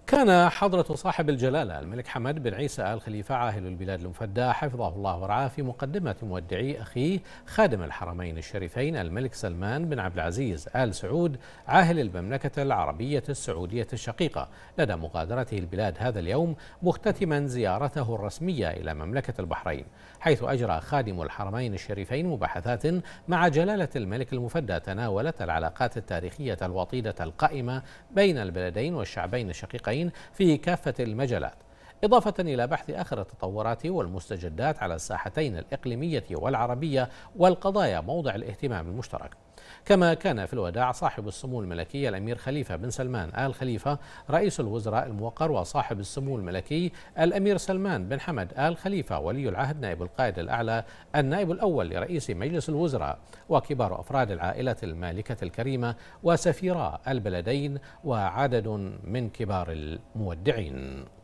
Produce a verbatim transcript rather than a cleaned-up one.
كان حضرة صاحب الجلالة الملك حمد بن عيسى آل خليفة عاهل البلاد المفدى حفظه الله ورعاه في مقدمة مودعي أخيه خادم الحرمين الشريفين الملك سلمان بن عبد العزيز آل سعود عاهل المملكة العربية السعودية الشقيقة لدى مغادرته البلاد هذا اليوم، مختتما زيارته الرسمية إلى مملكة البحرين، حيث أجرى خادم الحرمين الشريفين مباحثات مع جلالة الملك المفدى تناولت العلاقات التاريخية الوطيدة القائمة بين البلدين والشعبين الشقيقين في كافة المجالات، إضافة إلى بحث آخر التطورات والمستجدات على الساحتين الإقليمية والعربية والقضايا موضع الاهتمام المشترك. كما كان في الوداع صاحب السمو الملكي الأمير خليفة بن سلمان آل خليفة رئيس الوزراء الموقر وصاحب السمو الملكي الأمير سلمان بن حمد آل خليفة ولي العهد نائب القائد الأعلى النائب الأول لرئيس مجلس الوزراء وكبار أفراد العائلة المالكة الكريمة وسفيراء البلدين وعدد من كبار المودعين.